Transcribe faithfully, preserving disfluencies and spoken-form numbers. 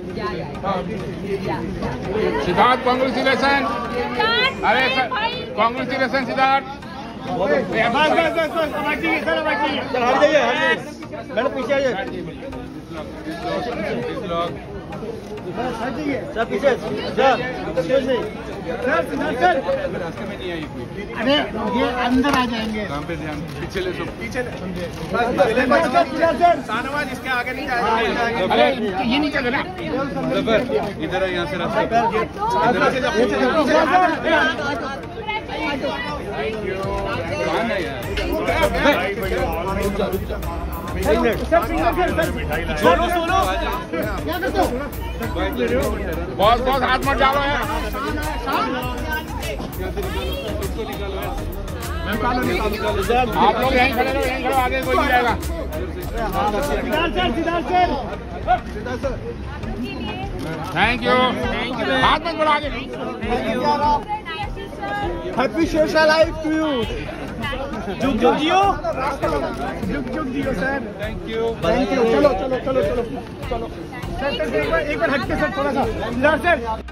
Siddharth congratulation. अरे congratulation Siddharth. Sir हट जाइए, मैडम पीछे आइए। सर पीछे सर सर रास्ते में नहीं आई कोई। अरे ये अंदर आ जाएंगे। कहाँ पे ध्यान? पीछे ले सो, पीछे ले। शाहनवाज इसके आगे नहीं जाएगा। अरे ये नहीं चल रहा। इधर यहाँ से रास्ता। सोलो सोलो बहुत बहुत हाथ मत डालो यार। आप लोग यहीं खड़े रहो, यहीं खड़े, आगे कोई नहीं जाएगा। Thank you. हाथ मत बढ़ा आगे। Happy social life to you. जुग जुग जियो, जुग जुग जियो sir. Thank you, thank you. चलो चलो चलो चलो चलो सर, एक बार एक बार हटके सर, थोड़ा सा सर।